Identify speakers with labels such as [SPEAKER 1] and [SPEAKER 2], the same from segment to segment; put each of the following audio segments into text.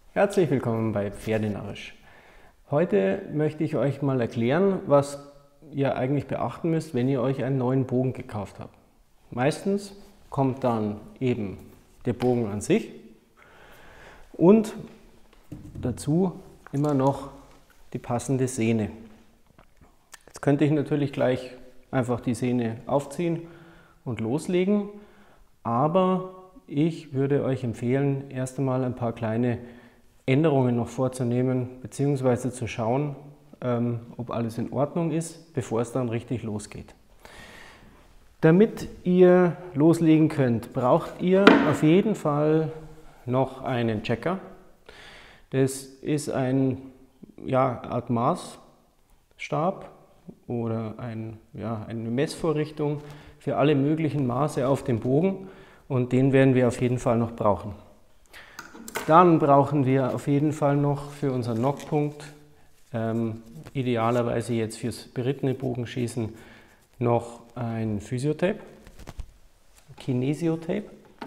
[SPEAKER 1] Herzlich willkommen bei Pferdenarrisch. Heute möchte ich euch mal erklären, was ihr eigentlich beachten müsst, wenn ihr euch einen neuen Bogen gekauft habt. Meistens kommt dann eben der Bogen an sich und dazu immer noch die passende Sehne. Jetzt könnte ich natürlich gleich einfach die Sehne aufziehen und loslegen, aber ich würde euch empfehlen, erst einmal ein paar kleine Änderungen noch vorzunehmen, beziehungsweise zu schauen, ob alles in Ordnung ist, bevor es dann richtig losgeht. Damit ihr loslegen könnt, braucht ihr auf jeden Fall noch einen Checker. Das ist eine Art Maßstab oder eine Messvorrichtung für alle möglichen Maße auf dem Bogen, und den werden wir auf jeden Fall noch brauchen. Dann brauchen wir auf jeden Fall noch für unseren Nockpunkt, idealerweise jetzt fürs berittene Bogenschießen, noch ein Physiotape, Kinesiotape,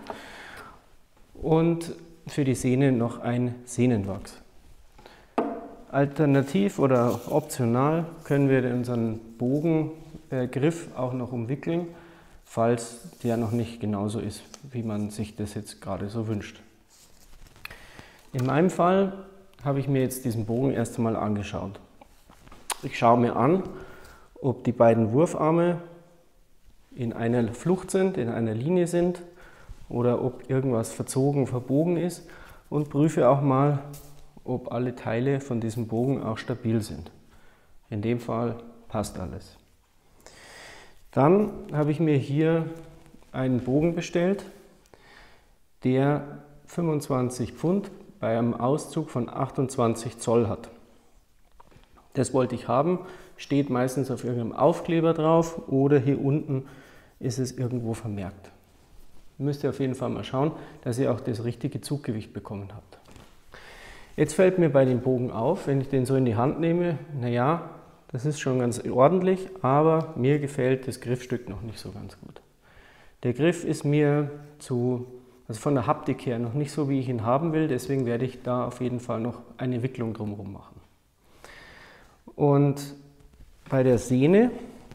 [SPEAKER 1] und für die Sehne noch ein Sehnenwachs. Alternativ oder optional können wir unseren Bogengriff auch noch umwickeln, falls der noch nicht genauso ist, wie man sich das jetzt gerade so wünscht. In meinem Fall habe ich mir jetzt diesen Bogen erst einmal angeschaut. Ich schaue mir an, ob die beiden Wurfarme in einer Flucht sind, in einer Linie sind oder ob irgendwas verzogen, verbogen ist, und prüfe auch mal, ob alle Teile von diesem Bogen auch stabil sind. In dem Fall passt alles. Dann habe ich mir hier einen Bogen bestellt, der 25 Pfund bei einem Auszug von 28 Zoll hat. Das wollte ich haben, steht meistens auf irgendeinem Aufkleber drauf oder hier unten ist es irgendwo vermerkt. Müsst ihr auf jeden Fall mal schauen, dass ihr auch das richtige Zuggewicht bekommen habt. Jetzt fällt mir bei dem Bogen auf, wenn ich den so in die Hand nehme, naja, das ist schon ganz ordentlich, aber mir gefällt das Griffstück noch nicht so ganz gut. Der Griff ist mir also von der Haptik her noch nicht so, wie ich ihn haben will, deswegen werde ich da auf jeden Fall noch eine Wicklung drumherum machen. Und bei der Sehne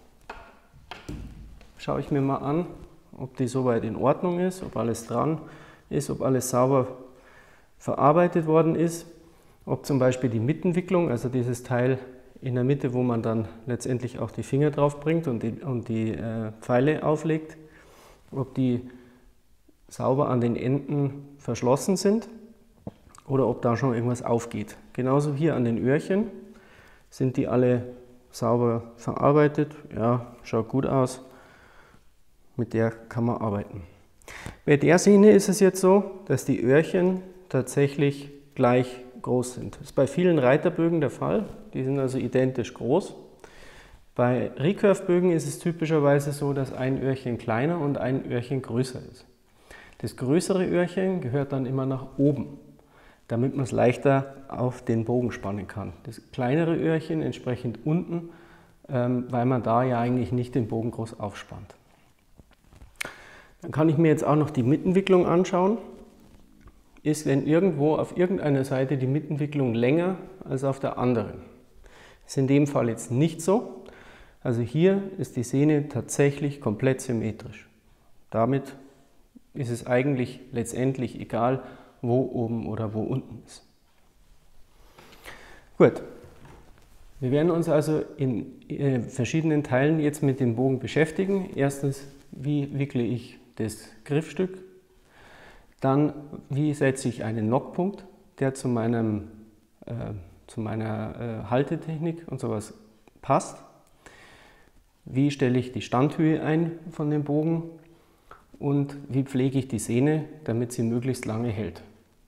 [SPEAKER 1] schaue ich mir mal an, ob die soweit in Ordnung ist, ob alles dran ist, ob alles sauber verarbeitet worden ist, ob zum Beispiel die Mittenwicklung, also dieses Teil in der Mitte, wo man dann letztendlich auch die Finger drauf bringt und die Pfeile auflegt, ob die sauber an den Enden verschlossen sind oder ob da schon irgendwas aufgeht. Genauso hier an den Öhrchen, sind die alle sauber verarbeitet. Ja, schaut gut aus, mit der kann man arbeiten. Bei der Sehne ist es jetzt so, dass die Öhrchen tatsächlich gleich groß sind. Das ist bei vielen Reiterbögen der Fall, die sind also identisch groß. Bei Recurve-Bögen ist es typischerweise so, dass ein Öhrchen kleiner und ein Öhrchen größer ist. Das größere Öhrchen gehört dann immer nach oben, damit man es leichter auf den Bogen spannen kann. Das kleinere Öhrchen entsprechend unten, weil man da ja eigentlich nicht den Bogen groß aufspannt. Dann kann ich mir jetzt auch noch die Mittenwicklung anschauen. Ist denn irgendwo auf irgendeiner Seite die Mittenwicklung länger als auf der anderen? Das ist in dem Fall jetzt nicht so. Also hier ist die Sehne tatsächlich komplett symmetrisch. Damit ist es eigentlich letztendlich egal, wo oben oder wo unten ist. Gut, wir werden uns also in verschiedenen Teilen jetzt mit dem Bogen beschäftigen. Erstens, wie wickle ich das Griffstück? Dann, wie setze ich einen Nockpunkt, der zu meiner Haltetechnik und sowas passt? Wie stelle ich die Standhöhe ein von dem Bogen? Und wie pflege ich die Sehne, damit sie möglichst lange hält?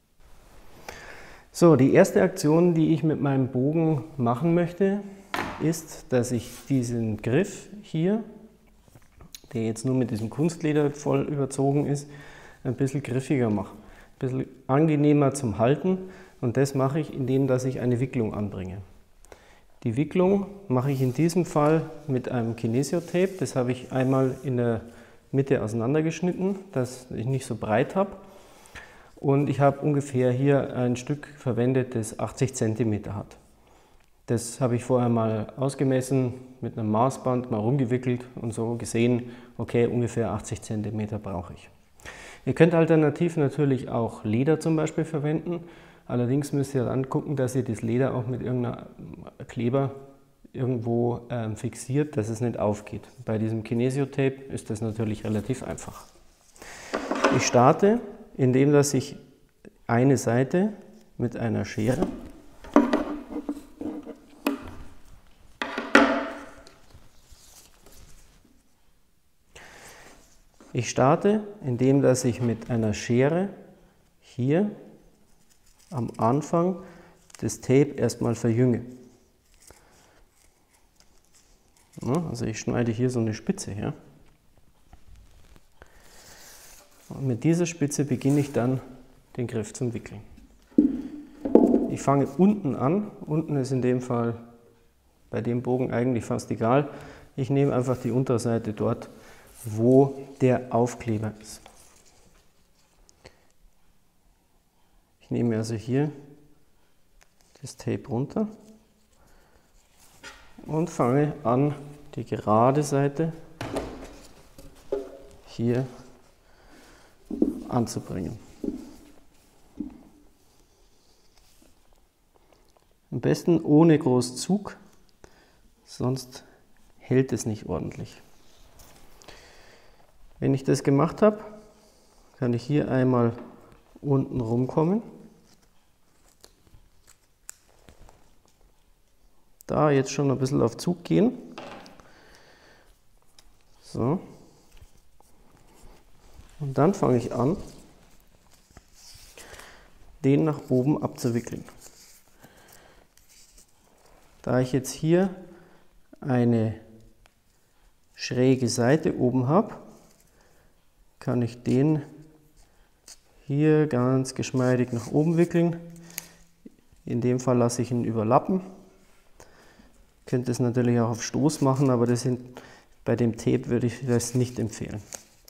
[SPEAKER 1] So, die erste Aktion, die ich mit meinem Bogen machen möchte, ist, dass ich diesen Griff hier, der jetzt nur mit diesem Kunstleder voll überzogen ist, ein bisschen griffiger mache, ein bisschen angenehmer zum Halten, und das mache ich, indem dass ich eine Wicklung anbringe. Die Wicklung mache ich in diesem Fall mit einem Kinesiotape, das habe ich einmal in der Mitte auseinandergeschnitten, dass ich nicht so breit habe, Und ich habe ungefähr hier ein Stück verwendet, das 80 cm hat. Das habe ich vorher mal ausgemessen, mit einem Maßband mal rumgewickelt und so gesehen, okay, ungefähr 80 cm brauche ich. Ihr könnt alternativ natürlich auch Leder zum Beispiel verwenden. Allerdings müsst ihr dann gucken, dass ihr das Leder auch mit irgendeiner Kleber irgendwo fixiert, dass es nicht aufgeht. Bei diesem Kinesio-Tape ist das natürlich relativ einfach. Ich starte, indem dass ich eine Seite mit einer Schere mit einer Schere hier am Anfang das Tape erstmal verjünge. Also ich schneide hier so eine Spitze her. Und mit dieser Spitze beginne ich dann den Griff zum Wickeln. Ich fange unten an. Unten ist in dem Fall bei dem Bogen eigentlich fast egal. Ich nehme einfach die Unterseite dort, wo der Aufkleber ist. Ich nehme also hier das Tape runter und fange an, die gerade Seite hier anzubringen. Am besten ohne groß Zug, sonst hält es nicht ordentlich. Wenn ich das gemacht habe, kann ich hier einmal unten rumkommen. Da jetzt schon ein bisschen auf Zug gehen. So. Und dann fange ich an, den nach oben abzuwickeln. Da ich jetzt hier eine schräge Seite oben habe, kann ich den hier ganz geschmeidig nach oben wickeln. In dem Fall lasse ich ihn überlappen. Ihr könnt es natürlich auch auf Stoß machen, aber bei dem Tape würde ich das nicht empfehlen.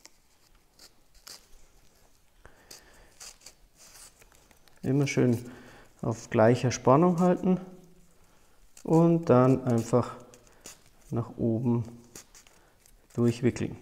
[SPEAKER 1] Immer schön auf gleicher Spannung halten und dann einfach nach oben durchwickeln.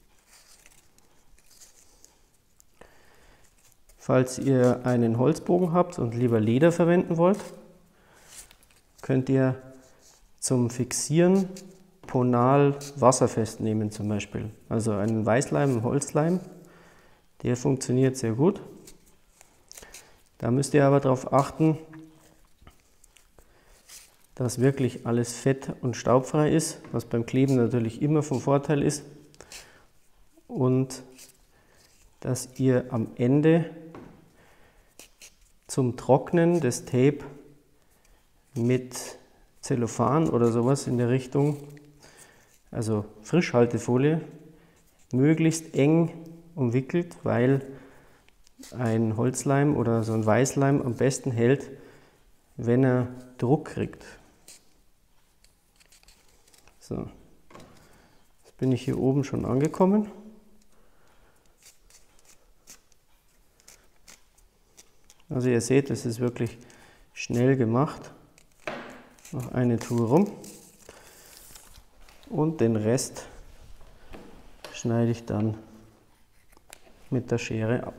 [SPEAKER 1] Falls ihr einen Holzbogen habt und lieber Leder verwenden wollt, könnt ihr zum Fixieren Ponal wasserfest nehmen zum Beispiel. Also einen Weißleim, einen Holzleim, der funktioniert sehr gut. Da müsst ihr aber darauf achten, dass wirklich alles fett- und staubfrei ist, was beim Kleben natürlich immer von Vorteil ist. Und dass ihr am Ende zum Trocknen des Tape mit Zellophan oder sowas in der Richtung, also Frischhaltefolie, möglichst eng umwickelt, weil ein Holzleim oder so ein Weißleim am besten hält, wenn er Druck kriegt. So, jetzt bin ich hier oben schon angekommen. Also ihr seht, es ist wirklich schnell gemacht. Noch eine Tour rum und den Rest schneide ich dann mit der Schere ab.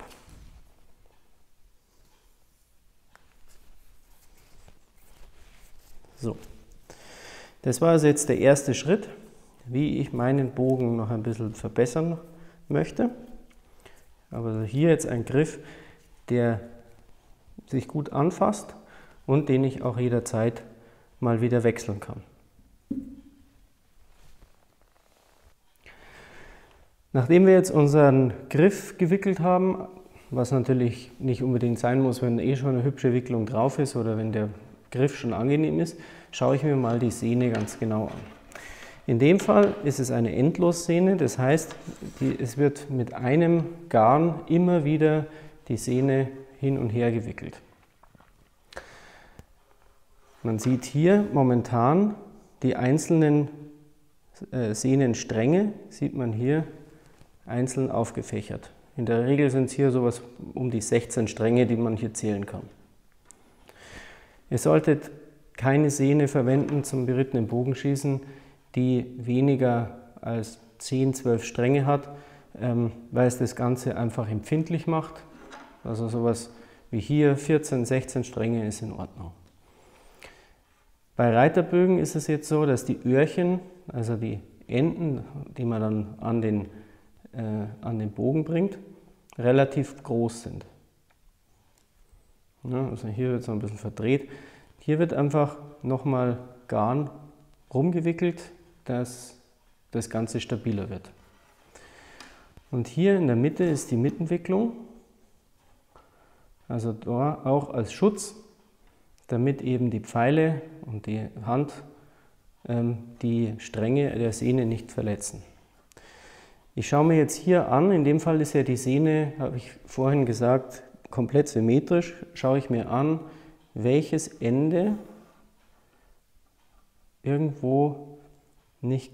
[SPEAKER 1] So, das war also jetzt der erste Schritt, wie ich meinen Bogen noch ein bisschen verbessern möchte. Aber hier jetzt ein Griff, der sich gut anfasst und den ich auch jederzeit mal wieder wechseln kann. Nachdem wir jetzt unseren Griff gewickelt haben, was natürlich nicht unbedingt sein muss, wenn eh schon eine hübsche Wicklung drauf ist oder wenn der Griff schon angenehm ist, schaue ich mir mal die Sehne ganz genau an. In dem Fall ist es eine Endlossehne, das heißt, es wird mit einem Garn immer wieder die Sehne hin und her gewickelt. Man sieht hier momentan die einzelnen Sehnenstränge, sieht man hier einzeln aufgefächert. In der Regel sind es hier sowas um die 16 Stränge, die man hier zählen kann. Ihr solltet keine Sehne verwenden zum berittenen Bogenschießen, die weniger als 10, 12 Stränge hat, weil es das Ganze einfach empfindlich macht. Also sowas wie hier 14, 16 Stränge ist in Ordnung. Bei Reiterbögen ist es jetzt so, dass die Öhrchen, also die Enden, die man dann an den Bogen bringt, relativ groß sind. Ja, also hier wird es ein bisschen verdreht. Hier wird einfach nochmal Garn rumgewickelt, dass das Ganze stabiler wird. Und hier in der Mitte ist die Mittenwicklung, also da auch als Schutz, damit eben die Pfeile und die Hand die Stränge der Sehne nicht verletzen. Ich schaue mir jetzt hier an, in dem Fall ist ja die Sehne, habe ich vorhin gesagt, komplett symmetrisch, schaue ich mir an, welches Ende irgendwo nicht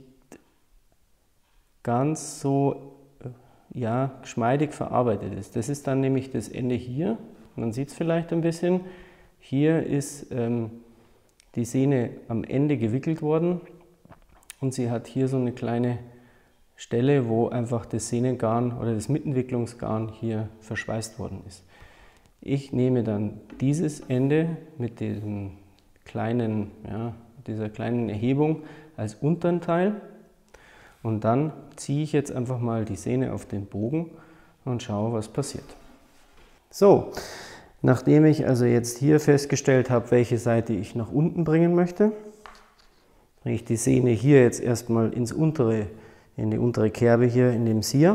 [SPEAKER 1] ganz so geschmeidig verarbeitet ist. Das ist dann nämlich das Ende hier, man sieht es vielleicht ein bisschen. Hier ist die Sehne am Ende gewickelt worden und sie hat hier so eine kleine Stelle, wo einfach das Sehnengarn oder das Mittenwicklungsgarn hier verschweißt worden ist. Ich nehme dann dieses Ende mit diesem dieser kleinen Erhebung als unteren Teil und dann ziehe ich jetzt einfach mal die Sehne auf den Bogen und schaue, was passiert. So, nachdem ich also jetzt hier festgestellt habe, welche Seite ich nach unten bringen möchte, bringe ich die Sehne hier jetzt erstmal in die untere Kerbe hier in dem Sier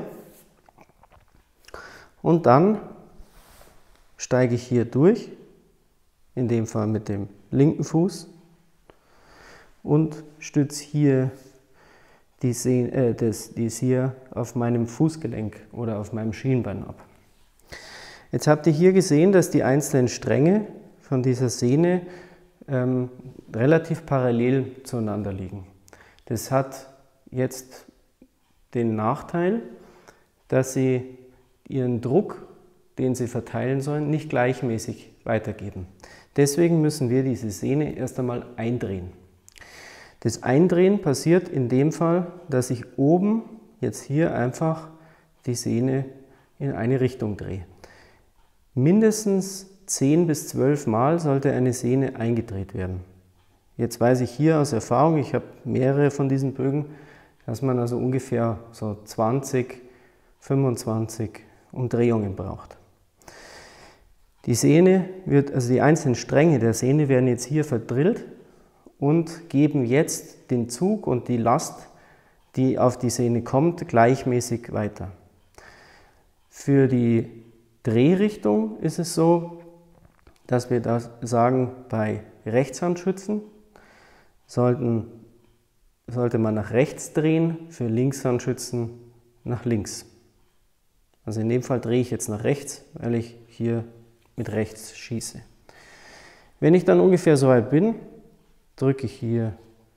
[SPEAKER 1] und dann steige ich hier durch, in dem Fall mit dem linken Fuß und stütze hier die Sier auf meinem Fußgelenk oder auf meinem Schienbein ab. Jetzt habt ihr hier gesehen, dass die einzelnen Stränge von dieser Sehne relativ parallel zueinander liegen. Das hat jetzt den Nachteil, dass sie ihren Druck, den sie verteilen sollen, nicht gleichmäßig weitergeben. Deswegen müssen wir diese Sehne erst einmal eindrehen. Das Eindrehen passiert in dem Fall, dass ich oben jetzt hier einfach die Sehne in eine Richtung drehe. Mindestens 10 bis 12 Mal sollte eine Sehne eingedreht werden. Jetzt weiß ich hier aus Erfahrung, ich habe mehrere von diesen Bögen, dass man also ungefähr so 20, 25 Umdrehungen braucht. Die die einzelnen Stränge der Sehne werden jetzt hier verdrillt und geben jetzt den Zug und die Last, die auf die Sehne kommt, gleichmäßig weiter. Für die Drehrichtung ist es so, dass wir da sagen, bei Rechtshandschützen sollte man nach rechts drehen, für Linkshandschützen nach links. Also in dem Fall drehe ich jetzt nach rechts, weil ich hier mit rechts schieße. Wenn ich dann ungefähr so weit bin, drücke ich hier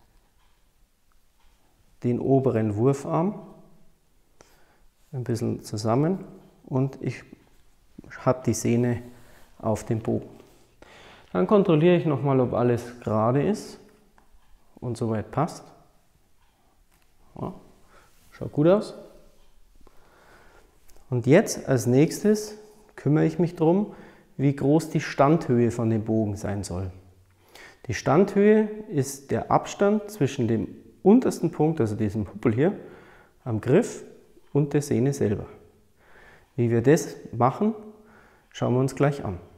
[SPEAKER 1] den oberen Wurfarm ein bisschen zusammen und ich habe die Sehne auf dem Bogen. Dann kontrolliere ich nochmal, ob alles gerade ist und soweit passt. Ja, schaut gut aus. Und jetzt als nächstes kümmere ich mich darum, wie groß die Standhöhe von dem Bogen sein soll. Die Standhöhe ist der Abstand zwischen dem untersten Punkt, also diesem Huppel hier, am Griff und der Sehne selber. Wie wir das machen, schauen wir uns gleich an.